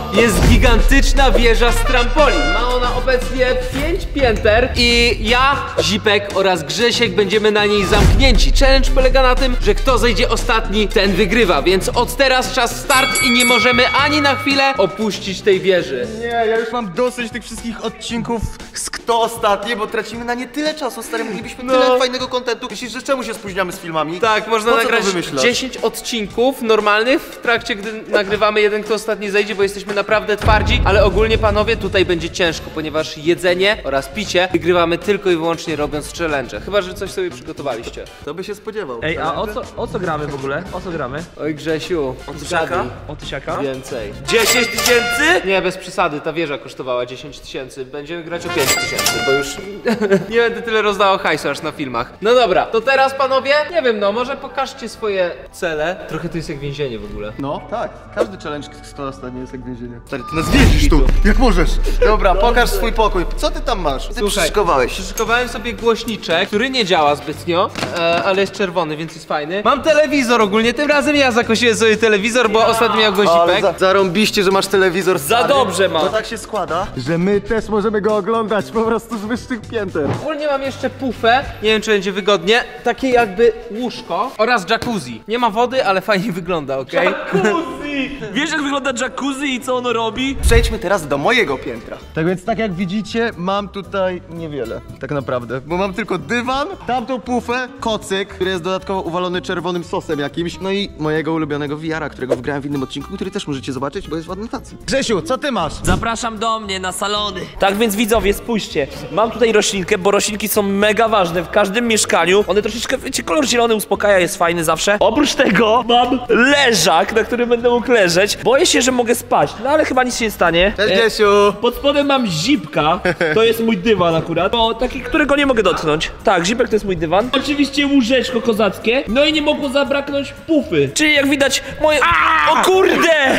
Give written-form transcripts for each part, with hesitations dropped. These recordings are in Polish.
jest gigantyczna wieża z trampolin. Ma ona obecnie 5 pięter i ja, Zipek oraz Grzesiek będziemy na niej zamknięci. Challenge polega na tym, że kto zejdzie ostatni, ten wygrywa, więc od teraz czas start i nie możemy ani na chwilę opuścić tej wieży. Nie, ja już mam dosyć tych wszystkich odcinków z kto ostatni, bo tracimy na nie tyle czasu, stary, moglibyśmy tyle fajnego kontentu. Myślisz, że czemu się spóźniamy z filmami? Tak, można nagrać 10 odcinków normalnych w trakcie, gdy nagrywamy jeden, kto ostatni zejdzie, bo jesteśmy naprawdę twardzi, ale ogólnie, panowie, tutaj będzie ciężko, ponieważ jedzenie oraz picie wygrywamy tylko i wyłącznie robiąc challenge. Chyba że coś sobie przygotowaliście. To by się spodziewał. Ej, a o co gramy w ogóle? O co gramy? Oj, Grzesiu, Tysiaka? O tysiaka? więcej. 10 tysięcy? Nie, bez przesady, ta wieża kosztowała 10 tysięcy. Będziemy grać o 5 tysięcy, bo już nie będę tyle rozdawał hajsu aż na filmach. No dobra, to teraz, panowie, nie wiem, no może pokażcie swoje cele. Trochę to jest jak więzienie w ogóle. No, tak. Każdy challenge kto ostatni jest jak więzienie. Stary, ty nas wiedzisz tu, jak możesz. Dobra, pokaż swój pokój. Co ty tam masz? Ty przyszykowałeś. Przyszykowałem sobie głośniczek, który nie działa zbytnio, ale jest czerwony, więc jest fajny. Mam telewizor ogólnie, tym razem ja zakosiłem sobie telewizor, bo ostatnio miał Zipek. Zarąbiście, że masz telewizor, stary. Za dobrze mam. To tak się składa, że my też możemy go oglądać po prostu z wyższych pięter. Ogólnie mam jeszcze pufę, nie wiem czy będzie wygodnie, takie jakby łóżko oraz jacuzzi. Nie ma wody, ale fajnie wygląda, okej? Jacuzzi! Wiesz jak wygląda jacuzzi i co ono robi? Przejdźmy teraz do mojego piętra. Tak więc, tak jak widzicie, mam tutaj niewiele, tak naprawdę. Bo mam tylko dywan, tamtą pufę, kocyk, który jest dodatkowo uwalony czerwonym sosem jakimś, no i mojego ulubionego VR-a, którego wgrałem w innym odcinku, który też możecie zobaczyć, bo jest w adnotacji. Grzesiu, co ty masz? Zapraszam do mnie na salony. Tak więc widzowie, spójrzcie. Mam tutaj roślinkę, bo roślinki są mega ważne w każdym mieszkaniu. One troszeczkę, wiecie, kolor zielony uspokaja, jest fajny zawsze. Oprócz tego mam leżak, na którym będę mógł leżeć. Boję się, że mogę spać, no ale chyba nic się nie stanie. Cześć, Grzesiu. Pod spodem mam Zipka, to jest mój dywan akurat, bo taki, którego nie mogę dotknąć. Tak, Zipek to jest mój dywan. Oczywiście łóżeczko kozackie, no i nie mogło zabraknąć pufy. Czyli jak widać moje... O kurde!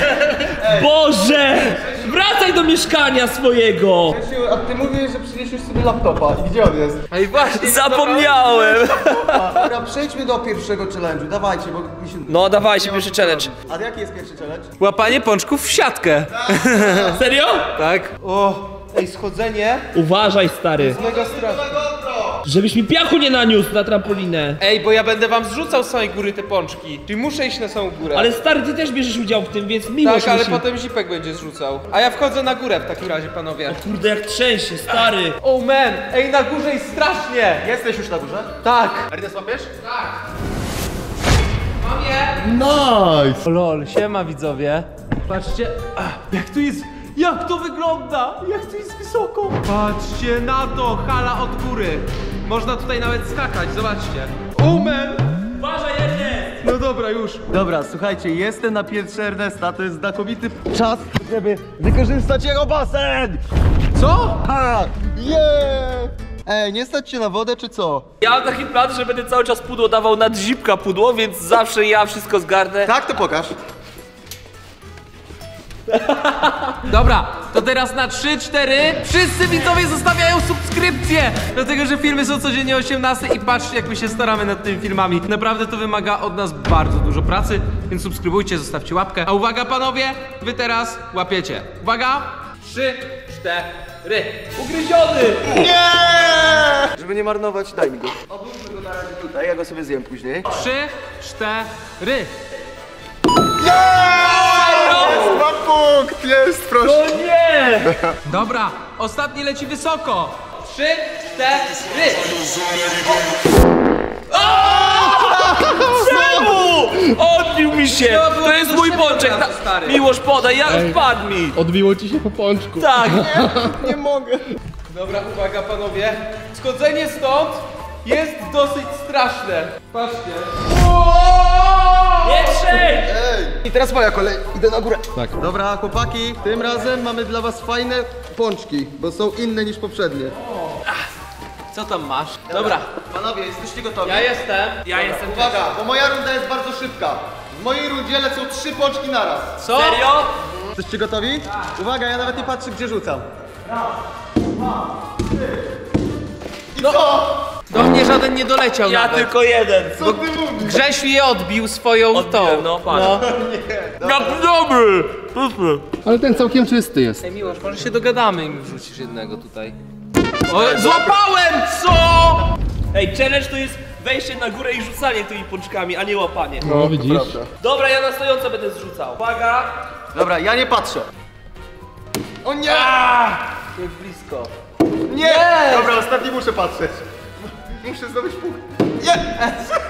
Boże! Wracaj do mieszkania swojego! Grzesiu, a ty mówisz, że przyniesiesz sobie laptopa. I gdzie on jest? Ej, właśnie, Zapomniałem! Dobra, przejdźmy do pierwszego challenge'u, dawajcie, bo mi się... No dawajcie, pierwszy challenge. A jaki jest pierwszy challenge? Łapanie pączków w siatkę. Serio? Tak? O, ej, schodzenie. Uważaj, stary. Mega straszne. Żebyś mi piachu nie naniósł na trampolinę. Ej, bo ja będę wam zrzucał z samej góry te pączki. Czyli muszę iść na samą górę. Ale stary, ty też bierzesz udział w tym, więc miłość tak, ale musi... potem Zipek będzie zrzucał. A ja wchodzę na górę w takim razie, panowie. Kurde, jak trzęsie, stary. Oh man, ej, na górze jest strasznie. Jesteś już na górze? Tak. Ernest, łapiesz? Tak. Mam je. Nice! O lol, siema widzowie. Patrzcie, jak tu jest, jak to wygląda, jak tu jest wysoko. Patrzcie na to, hala od góry. Można tutaj nawet skakać, zobaczcie. Oh man. Uważaj, Ernest! No dobra, już. Dobra, słuchajcie, jestem na piętrze Ernesta, to jest znakomity czas, żeby wykorzystać jego basen! Co? Ha! Yeah! Ej, nie stać się na wodę, czy co? Ja mam taki plan, że będę cały czas pudło dawał nad Zipka pudło, więc zawsze ja wszystko zgarnę. Tak, to pokaż. Dobra, to teraz na 3-4 wszyscy widzowie zostawiają subskrypcję, dlatego że filmy są codziennie o 18 i patrzcie jak my się staramy nad tymi filmami. Naprawdę to wymaga od nas bardzo dużo pracy, więc subskrybujcie, zostawcie łapkę. A uwaga panowie, wy teraz łapiecie. Uwaga, 3, 4. Ugryziony! Nie! Żeby nie marnować, daj mi go. Odłóżmy go na razie tutaj, ja go sobie zjem później. 3, 4. Jest! Mam punkt! Jest, proszę! O nie! Dobra, ostatni leci wysoko. 3, 4. Czemu? Odbił mi się! No, To jest mój pączek! stary. Miłość, podaj, jak wpadł mi! Odbiło ci się po pączku. Tak! Nie mogę! Dobra, uwaga panowie. Schodzenie stąd jest dosyć straszne. Patrzcie. Nie trzej! I teraz moja kolej, idę na górę. Tak. Dobra, chłopaki, tym razem mamy dla was fajne pączki, bo są inne niż poprzednie. Co tam masz? Dobra, Panowie, jesteście gotowi? ja jestem. Ja jestem... Uwaga, bo moja runda jest bardzo szybka. W mojej rundzie lecą 3 pączki naraz. Co? Serio? Jesteście gotowi? Uwaga, ja nawet nie patrzę, gdzie rzucam. Do mnie żaden nie doleciał Ja nawet. tylko jeden. Co ty mówisz? Grzesiu je odbił swoją tą. No, patrz. Jak dobry! Ale ten całkiem czysty jest. Ej, Miłosz, może się dogadamy i mi wrzucisz jednego tutaj. O, złapałem, co? Ej, challenge to jest wejście na górę i rzucanie tymi pączkami, a nie łapanie. No widzisz? Prawda. Dobra, ja na stojąco będę zrzucał. Uwaga! Dobra, ja nie patrzę. O nie! Jak blisko. Nie! Dobra, ostatni muszę patrzeć. Muszę zdobyć punkt. Nie!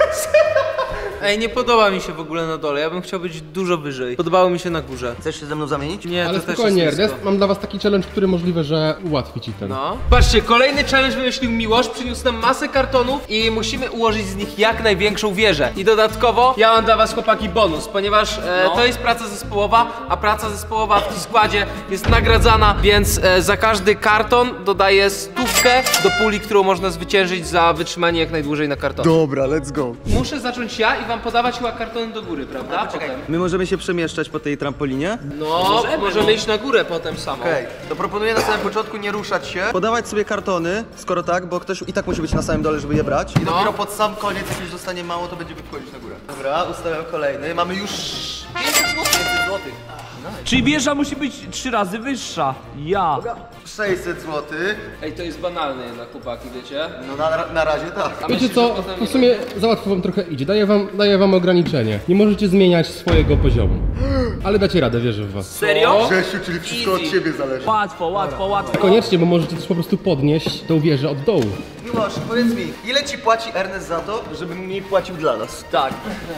Ej, nie podoba mi się w ogóle na dole, ja bym chciał być dużo wyżej. Podobało mi się na górze. Chcesz się ze mną zamienić? Nie, Ale to też spokojnie, jest Ernest, blisko. mam dla was taki challenge, który możliwe, że ułatwi ci ten. No. Patrzcie, kolejny challenge wymyślił Miłosz, przyniósł nam masę kartonów i musimy ułożyć z nich jak największą wieżę. I dodatkowo ja mam dla was, chłopaki, bonus, ponieważ to jest praca zespołowa, a praca zespołowa w T-Składzie jest nagradzana, więc za każdy karton dodaję 100 do puli, którą można zwyciężyć za wytrzymanie jak najdłużej na kartonie. Dobra, let's go. Muszę zacząć ja i wam podawać chyba kartony do góry, prawda? Potem. My możemy się przemieszczać po tej trampolinie? No, możemy iść na górę potem samo. Okej, to proponuję na samym początku nie ruszać się. Podawać sobie kartony, skoro tak, bo ktoś i tak musi być na samym dole, żeby je brać. I dopiero pod sam koniec, jak już zostanie mało, to będziemy wchodzić na górę. Dobra, ustawiam kolejny. Mamy już 500 złotych. Czyli wieża musi być 3 razy wyższa. Ja. 600 złotych. Ej, to jest banalne jednak, chłopaki, wiecie? No na razie tak. A Wiecie myślisz, co, że potem w sumie za łatwo wam trochę idzie. Daję wam ograniczenie. Nie możecie zmieniać swojego poziomu. Ale dacie radę, wierzę w was. Serio? Grzesiu, czyli wszystko od ciebie zależy. Łatwo, łatwo, łatwo. Koniecznie, bo możecie też po prostu podnieść tą wieżę od dołu. Miłosz, powiedz mi, ile ci płaci Ernest za to, żeby mi płacił dla nas? Tak.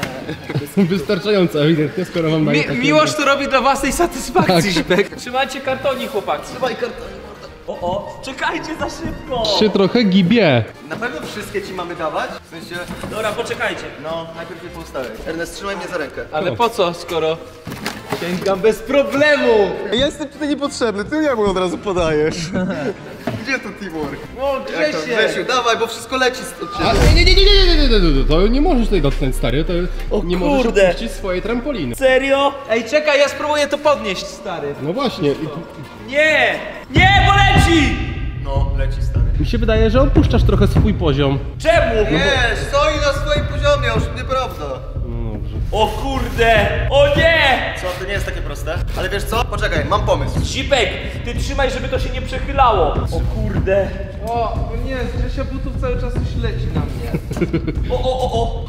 Wystarczająco ewidentnie, skoro wam daję takie... Miłosz to robi dla własnej satysfakcji, Zipek. Trzymajcie kartoni, chłopaki. Trzymaj kartony. O, czekajcie za szybko. Się trochę gibie. Na pewno wszystkie ci mamy dawać? W sensie, Dobra, poczekajcie. no, najpierw je poustawiaj. Ernest, trzymaj mnie za rękę. Ale po co, skoro sięgam bez problemu? Ja jestem tutaj niepotrzebny, ty mnie od razu podajesz. Gdzie to teamwork? O, Jak to, Grzesiu, dawaj, bo wszystko leci od ciebie. A, nie, to nie możesz tutaj dotknąć, stary. To nie możesz kurde. opuścić swojej trampoliny. Serio? Ej, czekaj, ja spróbuję to podnieść, stary. No właśnie. Nie! Nie, bo leci! No, leci stary. Mi się wydaje, że opuszczasz trochę swój poziom. Czemu? Nie, stoi na swoim poziomie, już nieprawda. No dobrze. O kurde! O nie! Co, to nie jest takie proste? Ale wiesz co? Poczekaj, mam pomysł. Zipek, ty trzymaj, żeby to się nie przechylało. O kurde. O nie, z Grzesia butów cały czas coś leci na mnie. O.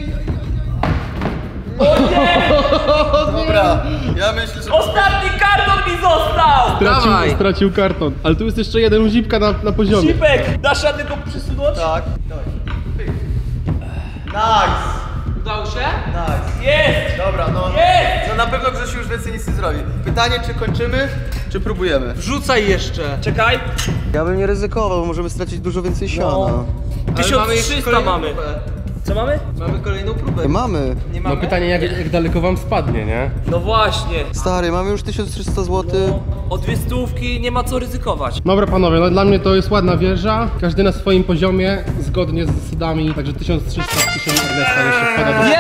O nie! Dobra, ja myślę, że... Ostatni karton mi został! Dawaj. Stracił karton. Ale tu jest jeszcze jeden u Zipka na poziomie. Zipek, dasz radę go przysunąć? Tak. Nice! Udało się? Nice. Jest! Dobra, no. Jest! No na pewno Grzesiu już więcej nic nie zrobi. Pytanie, czy kończymy, czy próbujemy? Wrzucaj jeszcze. Czekaj. Ja bym nie ryzykował, bo możemy stracić dużo więcej siana. No. Ale mamy jeszcze 1300 kolejną mamy. próbę. Co mamy? Mamy kolejną próbę. Mamy. Nie No mamy? pytanie, jak daleko wam spadnie, nie? No właśnie. Stary, mamy już 1300 zł. O 200 nie ma co ryzykować. Dobra panowie, no dla mnie to jest ładna wieża. Każdy na swoim poziomie, zgodnie z zasadami. Także 1300 tysięcy Ernesta jeszcze wpada do...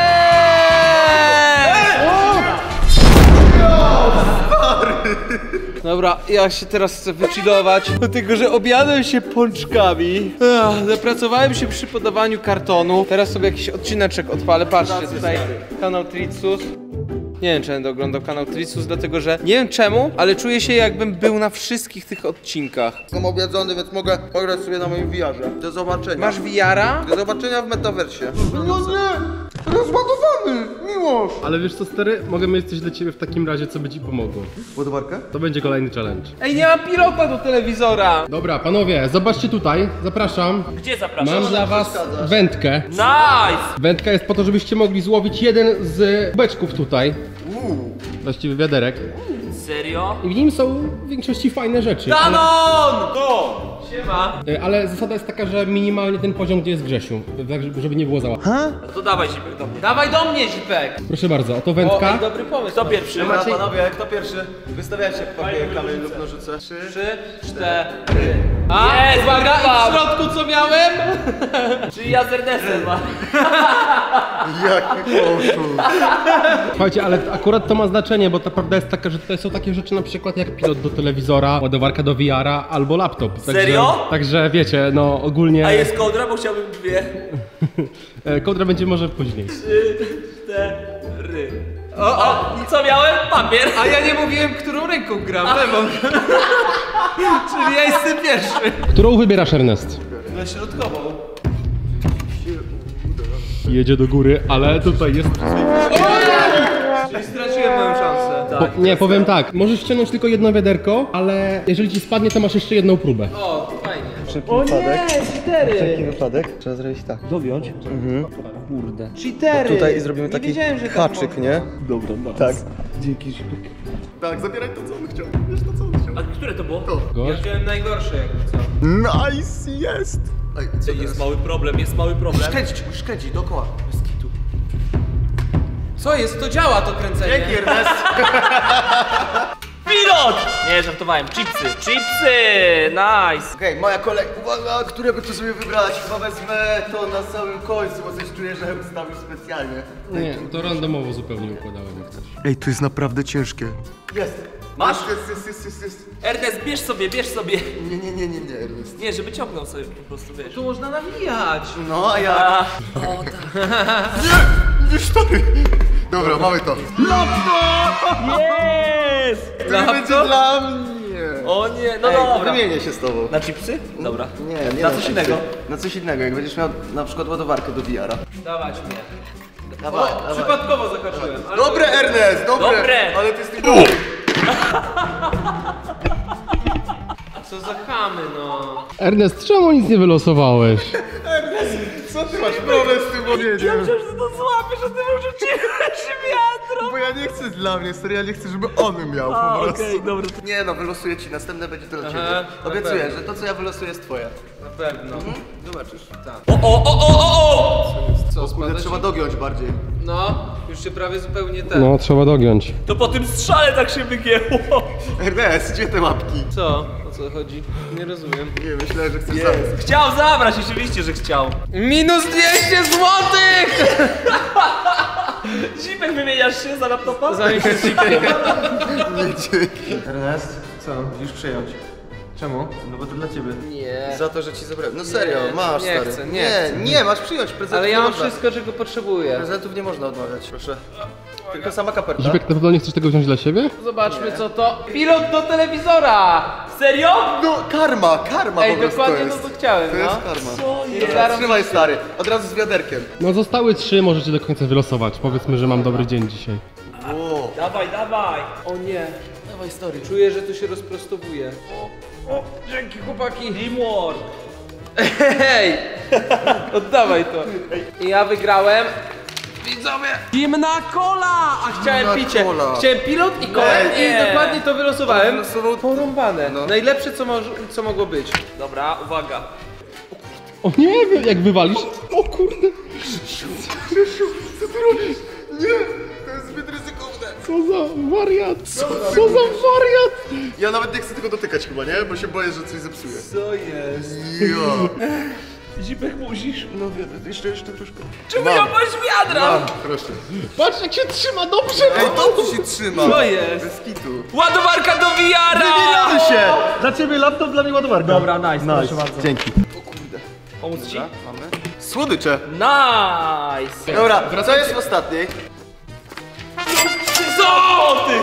Dobra, ja się teraz chcę wychillować, dlatego że objadłem się pączkami. Zapracowałem się przy podawaniu kartonu. Teraz sobie jakiś odcineczek odpalę. Patrzcie, tutaj kanał Tritsus. Nie wiem, czy będę oglądał kanał Tritsus, dlatego że nie wiem czemu, ale czuję się jakbym był na wszystkich tych odcinkach. Jestem objedzony, więc mogę pograć sobie na moim VR-ze. Do zobaczenia. Masz VR-a? Do zobaczenia w metaversie. No nie! Rozładowany! Miłosz! Ale wiesz co stary, mogę mieć coś dla ciebie w takim razie, co by ci pomogło. Ładowarkę? To będzie kolejny challenge. Ej, nie mam pilota do telewizora! Dobra panowie, zobaczcie tutaj, zapraszam. Gdzie zapraszam? Mam dla was wędkę. Nice! Wędka jest po to, żebyście mogli złowić jeden z beczków tutaj. Właściwie wiaderek. Serio? I w nim są w większości fajne rzeczy. Ale, Kanon! No! Siema. ale zasada jest taka, że minimalnie ten poziom, gdzie jest Grzesiu. Tak, żeby nie było za łatwo. No to dawaj Zipek do mnie. Dawaj do mnie, Zipek! Proszę bardzo, oto O, wędka. ej, dobry pomysł. Kto pierwszy? Dobra, panowie, kto pierwszy? Wystawiajcie papier, kamień lub nożyce. 3, 4. A, Jest, uwaga, i wygrywam. w środku co miałem? Czyli ja z Ernestem ma. Jaki koszul. Słuchajcie, ale akurat to ma znaczenie, bo ta prawda jest taka, że tutaj są takie rzeczy na przykład jak pilot do telewizora, ładowarka do VR-a albo laptop. Także, Serio? Także wiecie, no ogólnie... A jest kołdra, bo chciałbym 2. Kołdra będzie może później. 3, 4. Co miałem? Papier. A ja nie mówiłem, którą ręką gram, lewą. Czyli ja jestem pierwszy. Którą wybierasz, Ernest? Na środkową. Jedzie do góry, ale tutaj jest... Czyli straciłem moją szansę. Tak. Nie, powiem tak, możesz ściągnąć tylko jedno wiaderko, ale jeżeli ci spadnie, to masz jeszcze jedną próbę. O, fajnie. Szybki wypadek. Szybki wypadek. Trzeba zrobić tak. Dowiąć? Kurde. Cheatery. Tutaj zrobimy taki wiedziałem, że tak haczyk, można. nie? Dobra, no. Tak. Dzięki, Zipek. Tak, zabieraj to, co on chciał. Wiesz to, co on chciał. A które to było? Ja wziąłem najgorsze jakby co. Nice, jest! Ej, co Jest mały problem, jest mały problem. Musisz kręcić dookoła. Bez kitu. Co jest? To działa to kręcenie. Dzięki, Ernest. Pilot! Nie, żartowałem. Chipsy, chipsy! Nice! Okej, moja kolej. Uwaga, którego tu sobie wybrać? Chyba wezmę to na samym końcu, bo coś czuję, że ustawił specjalnie. Nie, to randomowo zupełnie układałem, jak chcesz. Ej, to jest naprawdę ciężkie. Jest. Masz? Jest. Ernest, bierz sobie, bierz sobie. Nie, Ernest. Nie, żeby ciągnął sobie po prostu, wiesz. Tu można nawijać. No, a ja... A, Nie, stary. Dobra, mamy to. jest! To nie będzie dla mnie. O nie, no Ej, dobra. wymienię się z tobą. Na chipsy? Dobra. Nie Na na coś chipsy. innego? Na coś innego, jak będziesz miał na przykład ładowarkę do VR-a. Dawać mnie. Dawaj, Przypadkowo zahaczyłem. ale- Dobre, Ernest, dobre. Dobre. Ale ty jesteś dobry. Co za chamy, no. Ernest, czemu nic nie wylosowałeś? Co ty masz problem z tym powiedzieć? Że to złapiesz, że ty może cię wiatro. Bo ja nie chcę dla mnie, stary, ja nie chcę, żeby on miał po prostu. Okej, dobra. Nie no, wylosuję ci, następne będzie to dla Aha, ciebie. na Obiecuję, pewno. że to co ja wylosuję jest twoje. Na pewno. Zobaczysz. O! Co, Kurde, spada trzeba ci? dogiąć bardziej. No, już się prawie zupełnie ten. No, trzeba dogiąć. To po tym strzale tak się wygięło. Ernest, gdzie te łapki? Co? O co chodzi? Nie rozumiem. Nie, myślałem, że chcesz zabrać. Chciał zabrać, oczywiście, że chciał. Minus 200 złotych! Zipek, wymieniasz się za laptopa? Zamiast się zipkiem. Nie, dzięki. Ernest, Co? Musisz przyjąć. Czemu? no bo to dla ciebie. Nie. Za to, że ci zabrałem. No serio, Nie, masz, nie stary. chcę, nie chcę. Nie, masz przyjąć prezentów. Ale ja nie mam można. wszystko, czego potrzebuję. Prezentów nie można odmawiać, proszę. Tylko sama kaperta. Zipek, na pewno nie chcesz tego wziąć dla siebie? Zobaczmy co to. Pilot do telewizora! Serio? No, karma po Ej, prostu dokładnie to to jest. co chciałem, To jest no. karma. Co I jest? zaraz- Trzymaj, stary, od razu z wiaderkiem. No zostały 3, możecie do końca wylosować. Powiedzmy, że mam dobry dzień dzisiaj. Wow. Dawaj, dawaj. O nie. Dawaj, stary. Czuję, że to się rozprostowuje. O, dzięki chłopaki. Teamwork. Hej! Oddawaj to. I ja wygrałem. Widzowie! Zimna kola! A chciałem Zimna picie. cola. Chciałem pilot i kolę Nie. i dokładnie to wylosowałem. On wylosował- Porąbane. No. Najlepsze co mogło być. Dobra, uwaga. O nie, jak wywalisz. O kurde. Co ty robisz? Nie, to jest zbyt ryzykowne. Co za wariat. Co za wariat. Ja nawet nie chcę tego dotykać chyba, nie? Bo się boję, że coś zepsuję. Co jest? Ja. Zipek musisz. No jeszcze troszkę. Czemu nie masz wiadra? Mam, proszę. Patrz, jak się trzyma dobrze. Ej, dobrze się trzyma. Co jest? Bez kitu. Ładowarka do VR-a! Wymieniamy się! Dla ciebie laptop, dla mnie ładowarka. Dobra, nice, proszę bardzo. Dzięki. O kurde. Pomóc ci? Mamy. Słodycze. Nice! Dobra, co jest w ostatniej? Co ty?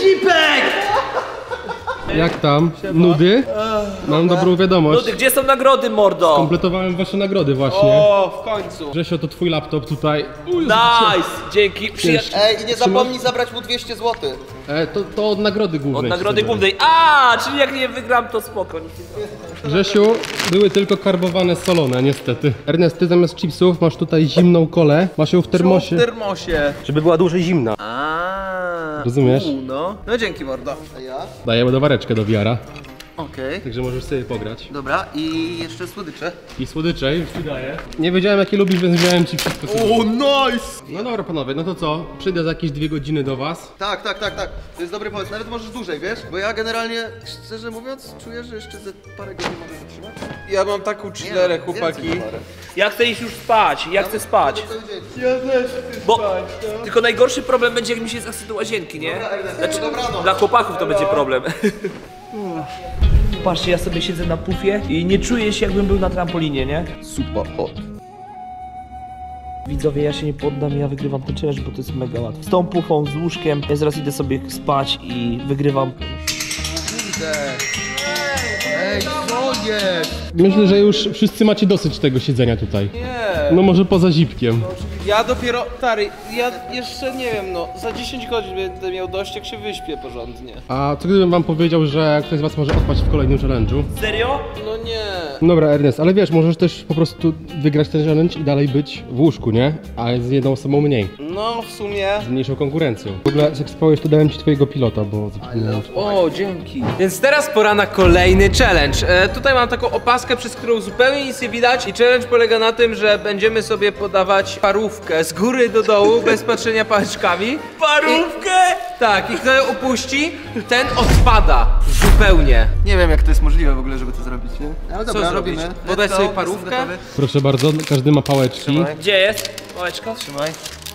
Jak tam? Nudy? Mam dobrą wiadomość. Ludy, gdzie są nagrody, mordo? Kompletowałem wasze nagrody właśnie. O, w końcu. Grzesio, to twój laptop tutaj. Nice! Dzięki. Ej, i nie zapomnij zabrać mu 200 zł. To od nagrody Od głównej. nagrody ci zabrałem. głównej. A, czyli jak nie wygram, to spoko. Nic nie zrobię. Grzesiu, były tylko karbowane solone, niestety. Ernest, ty zamiast chipsów masz tutaj zimną kolę. Masz ją w termosie. W termosie. Żeby była dłużej zimna. Rozumiesz? No. No dzięki mordo. A ja? Daję ładowareczkę do wiara, Okej. także możesz sobie pograć. Dobra, i jeszcze słodycze. I słodycze już ci daję. Nie wiedziałem jakie lubisz, więc wziąłem ci wszystko sobie. O, nice! No dobra panowie, no to co? Przyjdę za jakieś 2 godziny do was. Tak. To jest dobry pomysł. Nawet możesz dłużej, wiesz? Bo ja generalnie, szczerze mówiąc, czuję, że jeszcze ze parę godzin mogę wytrzymać. Ja mam taką chillerę, no, chłopaki. więcej parę. Ja chcę iść już spać, ja chcę spać. Ja też chcę Bo spać, no. tylko najgorszy problem będzie, jak mi się zachce do łazienki, nie? Ernest, dobranoc. Dla chłopaków to będzie problem. Patrzcie, ja sobie siedzę na pufie i nie czuję się, jakbym był na trampolinie, nie? Super hot. Widzowie, ja się nie poddam, ja wygrywam ten challenge, bo to jest mega łatwe. Z tą pufą, z łóżkiem, ja zaraz idę sobie spać i wygrywam. Ej, co jest? Myślę, że już wszyscy macie dosyć tego siedzenia tutaj. Nie. No może poza zipkiem. Ja dopiero, stary, ja jeszcze nie wiem, no, za 10 godzin będę miał dość, jak się wyśpię porządnie. A co gdybym wam powiedział, że ktoś z was może odpaść w kolejnym challenge'u? Serio? No nie. Dobra, Ernest, ale wiesz, możesz też po prostu wygrać ten challenge i dalej być w łóżku, nie? A z jedną osobą mniej. No, w sumie. Z mniejszą konkurencją. W ogóle, jak spałeś, to dałem ci twojego pilota, bo zapomniałem. O, dzięki. Więc teraz pora na kolejny challenge. Tutaj mam taką opaskę, przez którą zupełnie nic nie widać i challenge polega na tym, że będziemy sobie podawać parówkę z góry do dołu, bez patrzenia pałeczkami. Parówkę! Tak, i kto ją upuści, ten odpada. Zupełnie. Nie wiem jak to jest możliwe w ogóle, żeby to zrobić, nie? Ale Co dobra, zrobić? robimy. Podać Let's sobie go, parówkę? jestem gotowy. Proszę bardzo, każdy ma pałeczki. Trzymaj. Gdzie jest pałeczka? Trzymaj.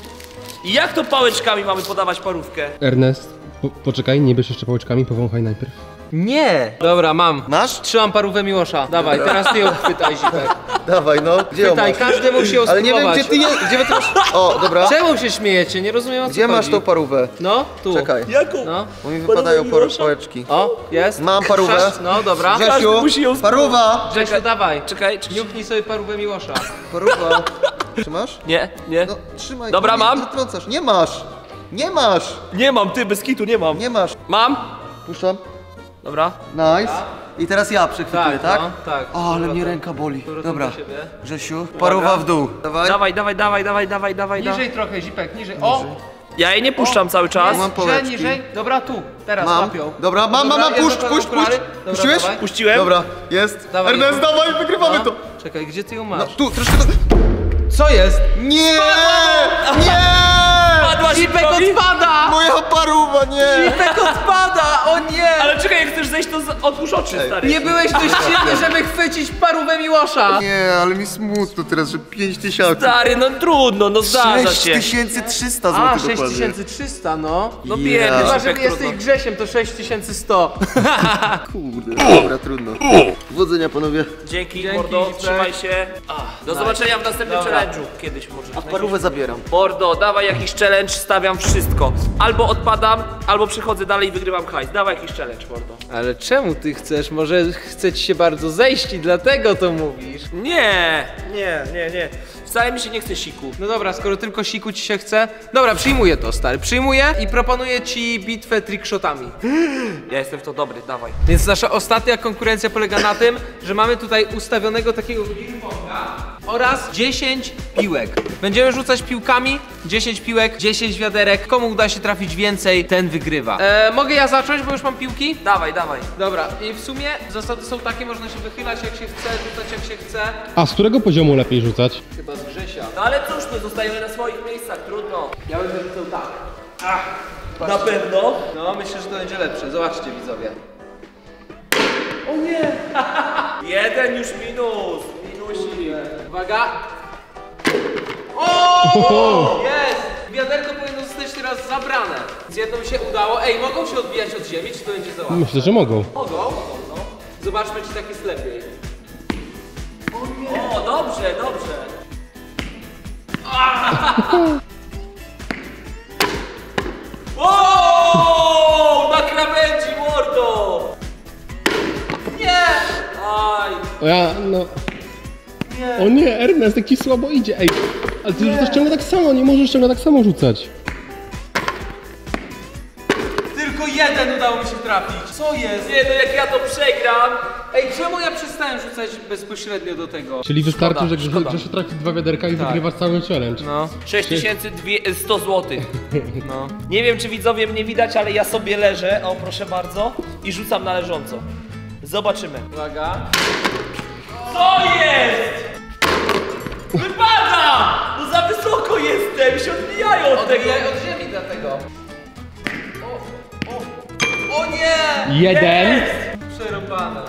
I jak to pałeczkami mamy podawać parówkę? Ernest, poczekaj, nie bierz jeszcze pałeczkami, powąchaj najpierw. Nie. Dobra, mam. Masz? Trzymam parówkę Miłosza. Dawaj, teraz ty ją chwytaj, Zipek. Dawaj no, gdzie ją Chwytaj, masz? każdy musi ją Ale nie wiem spróbować. gdzie ty je... Gdzie wy to masz? O, dobra. Czemu się śmiejecie? Nie rozumiem, o co Gdzie chodzi. masz tą parówę? No, tu. Czekaj. Jaką? No. Bo mi wypadają pałeczki. O, jest. Mam parówę. No, dobra. Grzesiu, musi ją parówa! Grzesiu, dawaj. Czekaj, Niuknij sobie parówkę Miłosza. Parówa. Trzymasz? Nie, nie. No, trzymaj. Dobra, nie, mam. Nie trącasz. Nie masz! Nie masz! Nie mam, ty, bez kitu, nie mam. Nie masz. Mam? Puszczam. Dobra. Nice. I teraz ja przechwytuję, tak? No, tak. O, ale mnie ręka boli. Powrotem Dobra. do siebie. Grzesiu, parówa w dół. Dawaj. Dawaj, dawaj, dawaj, dawaj, dawaj, dawaj. Niżej trochę, Zipek, niżej. O! Ja jej nie puszczam cały czas. Mam Niżej, pałeczki. niżej. Dobra, tu. Teraz Mam. łapią. Dobra, mam, Dobra, puść, jest puść, okulary. puść. Dobra, Puściłeś? dawaj. Puściłem? Dobra, jest. Dawaj, Ernest, już. dawaj, wygrywamy No. to. Czekaj, gdzie ty ją No, masz? tu, troszkę to... Co jest? Nie! Nie! Padła Zipek Zipkowi? odpada! Moja parówa, nie! Zipek odpada! O nie! Ale czekaj, jak chcesz zejść, to otwórz oczy, stary. Nie byłeś dość silny, żeby chwycić parówę Miłosza! Nie, ale mi smutno teraz, że 5000. Stary, no trudno, no zdarza się. 6300 A, zł dokładnie. 6300, no. No Ja. biedny Chyba, że Zipek, jesteś trudno. Grzesiem, to 6100. Kurde, dobra, trudno. Powodzenia, panowie. Dzięki, Dzięki, mordo, Zipek. trzymaj się. Do zobaczenia w następnym Dobra. challenge'u. Kiedyś może. Parówę zabieram. Mordo, dawaj jakiś challenge, stawiam wszystko. Albo odpadam, albo przechodzę dalej i wygrywam hajs. Dawaj jakiś challenge, mordo. Ale czemu ty chcesz? Może chce ci się bardzo zejść i dlatego to mówisz? Nie. Wcale mi się nie chce siku. No dobra, skoro tylko siku ci się chce. Dobra, przyjmuję to, stary. Przyjmuję i proponuję ci bitwę trickshotami. Ja jestem w to dobry, dawaj. Więc nasza ostatnia konkurencja polega na tym, że mamy tutaj ustawionego takiego ping-ponga oraz 10 piłek. Będziemy rzucać piłkami, 10 piłek, 10 wiaderek. Komu uda się trafić więcej, ten wygrywa. Mogę ja zacząć, bo już mam piłki? Dawaj, dawaj. Dobra, i w sumie zasady są takie, można się wychylać jak się chce, rzucać jak się chce. A z którego poziomu lepiej rzucać? Chyba z Grzesia. No ale cóż, my zostajemy na swoich miejscach, trudno. Ja bym rzucał tak. Na pewno. No, myślę, że to będzie lepsze. Zobaczcie, widzowie. Jeden już minus. Minusik. Uwaga. O! Jest! Wiaderko powinno zostać teraz zabrane. Z jedną się udało. Ej, mogą się odbijać od ziemi, czy to będzie za łatwe? Myślę, że mogą. Mogą, no. Zobaczmy, czy tak jest lepiej. O, dobrze, dobrze. O, na krawędzi, mordo! Nie! Aj. O ja, no... O nie, Ernest, jak ci słabo idzie, ej. Ale ty rzucasz ciągle tak samo, nie możesz ciągle tak samo rzucać. Tylko jeden udało mi się trafić. Co jest? Nie, no jak ja to przegram. Ej, czemu ja przestałem rzucać bezpośrednio do tego? Czyli wystarczy, że szkoda. Grzesiu trafi 2 wiaderka i wygrywasz cały challenge. No, 6100 zł. no. Nie wiem, czy widzowie mnie widać, ale ja sobie leżę, o proszę bardzo, i rzucam na leżąco. Zobaczymy. Uwaga. Co jest? Wypada! No za wysoko jestem, się odbijają od tego. Odbijaj od ziemi dlatego. O nie! Jeden. Przerąbane.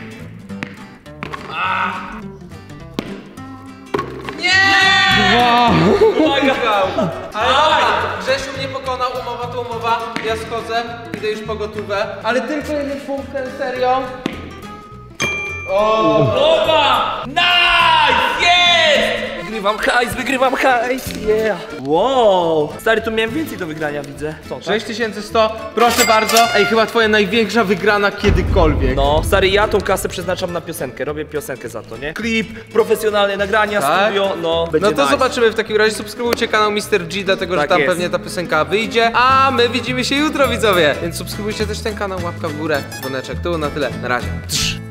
Nie! Dwa. Pomagał! Ale dobra, Grzesiu mnie pokonał, umowa to umowa. Ja schodzę, idę już po gotówę. Ale tylko jeden punkt, serio. Oba! Nice! Jest! wygrywam hajs, yeah. Wow. Stary, tu miałem więcej do wygrania, widzę. Co, tak? 6100, proszę bardzo. Ej, chyba twoja największa wygrana kiedykolwiek. No, stary, ja tą kasę przeznaczam na piosenkę, robię piosenkę za to, nie? Klip, profesjonalne nagrania, Tak? studio, no, będzie No to nice. zobaczymy w takim razie. Subskrybujcie kanał Mr. G, dlatego że Tak tam jest. pewnie ta piosenka wyjdzie. A my widzimy się jutro, widzowie. Więc subskrybujcie też ten kanał, łapka w górę, dzwoneczek tu, na tyle. Na razie.